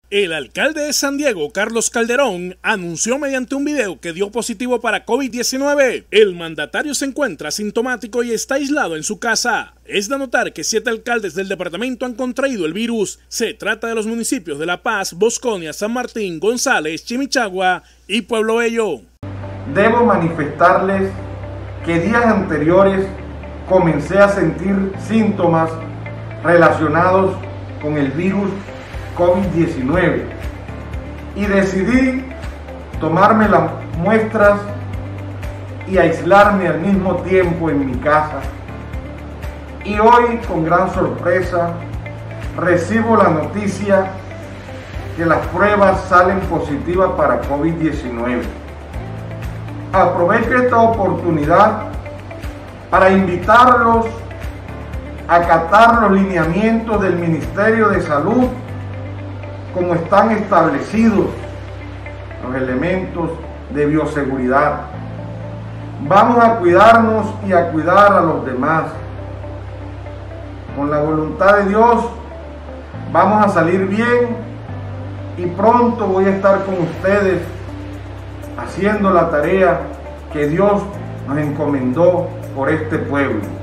El alcalde de San Diego, Carlos Calderón, anunció mediante un video que dio positivo para COVID-19. El mandatario se encuentra asintomático y está aislado en su casa. Es de notar que 7 alcaldes del departamento han contraído el virus. Se trata de los municipios de La Paz, Bosconia, San Martín, González, Chimichagua y Pueblo Bello. Debo manifestarles que días anteriores comencé a sentir síntomas relacionados con el virus COVID-19 y decidí tomarme las muestras y aislarme al mismo tiempo en mi casa. Y hoy, con gran sorpresa, recibo la noticia que las pruebas salen positivas para COVID-19. Aprovecho esta oportunidad para invitarlos a acatar los lineamientos del Ministerio de Salud como están establecidos los elementos de bioseguridad. Vamos a cuidarnos y a cuidar a los demás. Con la voluntad de Dios vamos a salir bien y pronto voy a estar con ustedes haciendo la tarea que Dios nos encomendó por este pueblo.